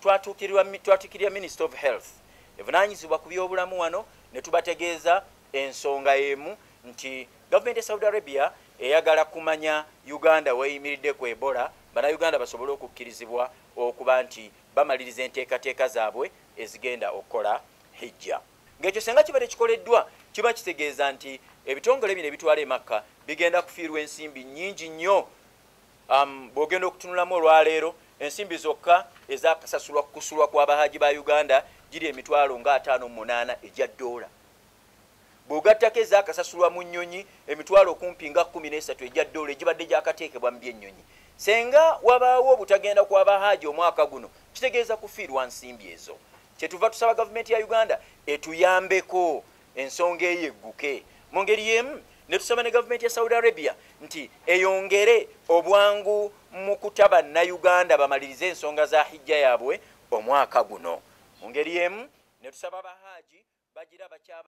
twatuukirira Minister of Health evunaanyizibwa ku byobulamu wano ne tubategeeza ensonga emu nti gavumenti ya Saudi Arabia eyagala kumanya Uganda weyimiridde ku Ebola bannayuganda basobole okukkirizibwa okuba nti bamaliriza enteekateeka zaabwe ezigenda okukola hijja. Ng'ekyo senga kiba tekikoleddwa kiba kitegeeza nti ebitongole bino ebitwala e Makka bigenda kufiirwa ensimbi nnyingi nnyo. Bw'ogenda okutunulamu olwaleero ensimbi zokka ezakasasulwa kukusulwa kw'abahaji ba Uganda giri emitwalo nga 58 egya dola. Bw'ogattako ezakasasulwa mu nnyonyi emitwalo kumpi nga 13 egya dola egibadde gyakateekebwa mu by'ennyonyi. Senga wabaawo obutagenda kw'abahaji omwaka guno kitegeeza kufiirwa nsimbi ezo. Kyetuva tusaba gavumenti ya Uganda etuyambeko ensonga eyo egguke. Mu ngeri y'emu ne tusaba ne gavumenti ya Saudi Arabia nti eyongere obwangu mu kutaba Uganda bamalirize ensonga za hijja yaabwe omwaka guno. Mu ngeri y'emu ne tusaba abahaji bagira bakyaba